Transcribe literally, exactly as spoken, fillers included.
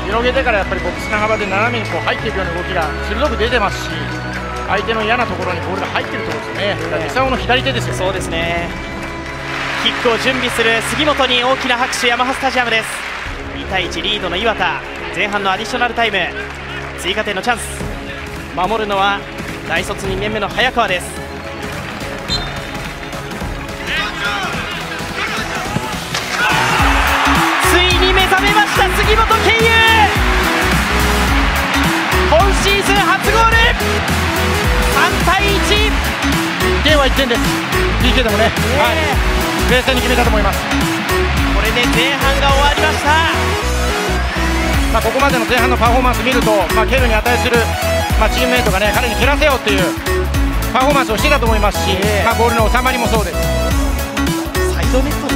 広げてからやっぱりボックスの幅で斜めにこう入っていくような動きが鋭く出てますし、相手の嫌なところにボールが入っているところですよね。だからミサオの左手ですよね。 そうですね。キックを準備する杉本に大きな拍手、ヤマハスタジアムです。にたいいちリードの磐田、前半のアディショナルタイム、追加点のチャンス。守るのは大卒にねんめの早川です。ついに目覚めました杉本賢雄、今シーズン初ゴール。さんたいいち、 いってんはいってんです。 ピーケー でもね、はい、冷静に決めたと思います。 これで前半が終わりました。 まあここまでの前半のパフォーマンス見ると、まあ、ケルに値する、まあ、チームメートがね彼に蹴らせようっていうパフォーマンスをしてたと思いますし、まあ、ボールの収まりもそうです。 サイドネット